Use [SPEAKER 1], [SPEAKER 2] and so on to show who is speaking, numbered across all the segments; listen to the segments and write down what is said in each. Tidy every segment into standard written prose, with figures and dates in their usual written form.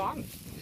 [SPEAKER 1] con.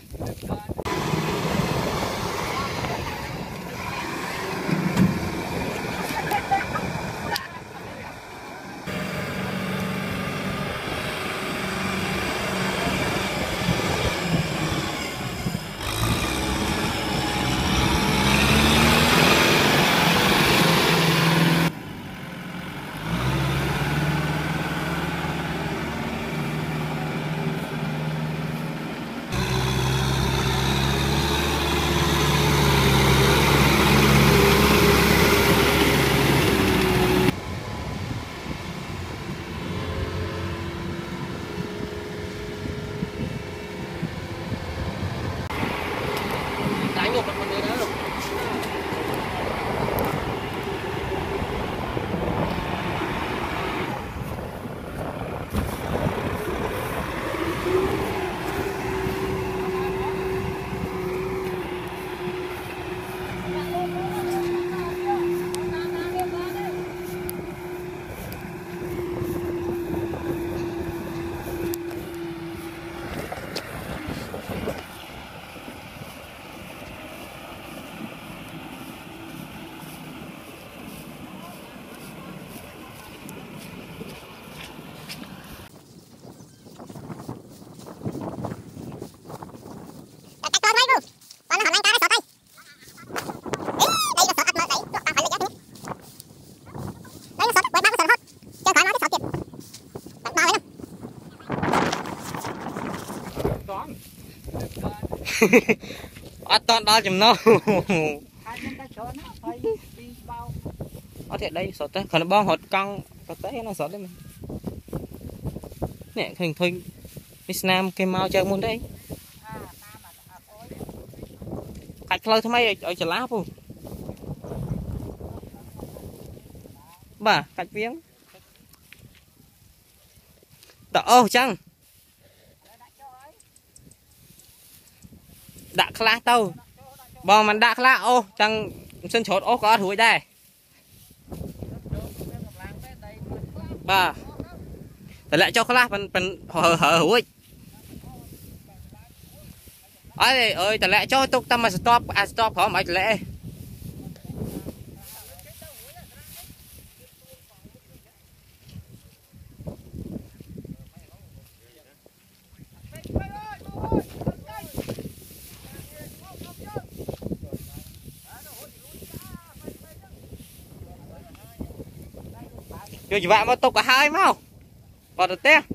[SPEAKER 1] Đánh một con nữa rồi. Ở toàn đó chùm nó. Ở thiệt đây sọt tới, còn nó bong hột cong, có tới nó sọt đấy mình. Nè hình thôi, Nam cây mau chơi muốn đấy. Cạch lâu thay mấy ở chợ lá không? Bà cạch viếng. Ô chăng? Đã khá tâu bò mình đã khá ô chẳng sân chốt ô có thúi đây bà tại lại cho khá phần hở húi ơi tại lại cho tục tâm mà stop khó mà lẽ rồi vậy mà tục cả hai mau còn được té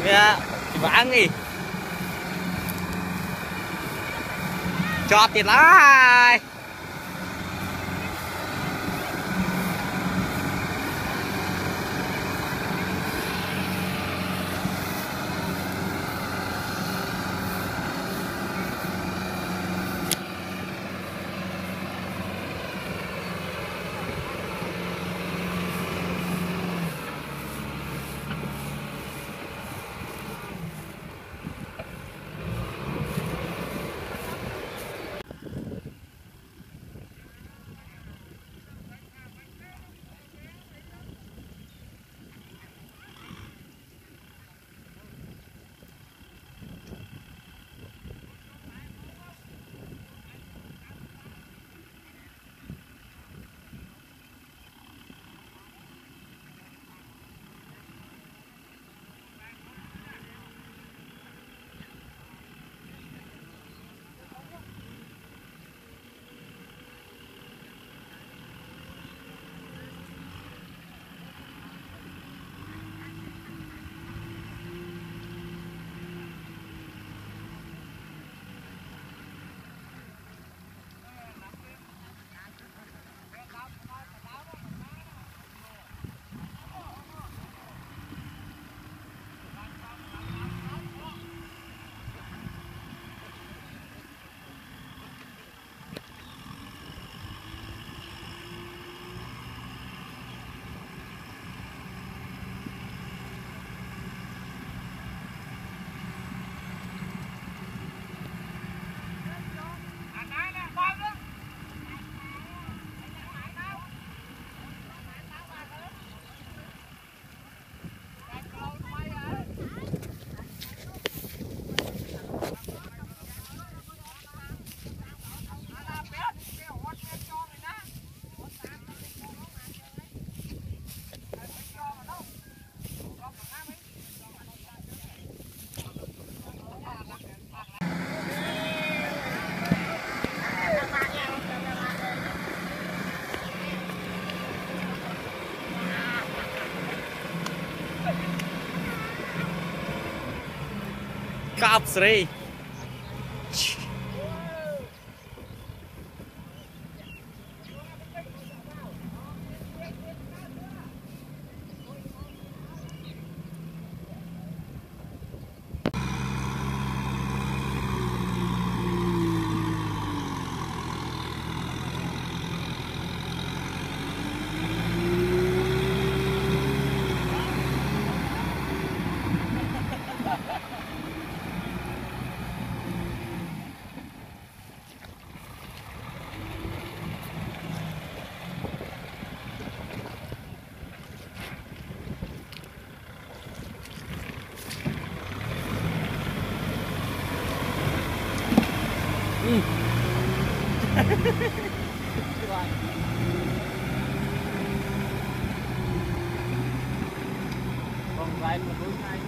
[SPEAKER 1] ya vãng đi cho tiền lại cọp sri
[SPEAKER 2] Còn lại một bữa nay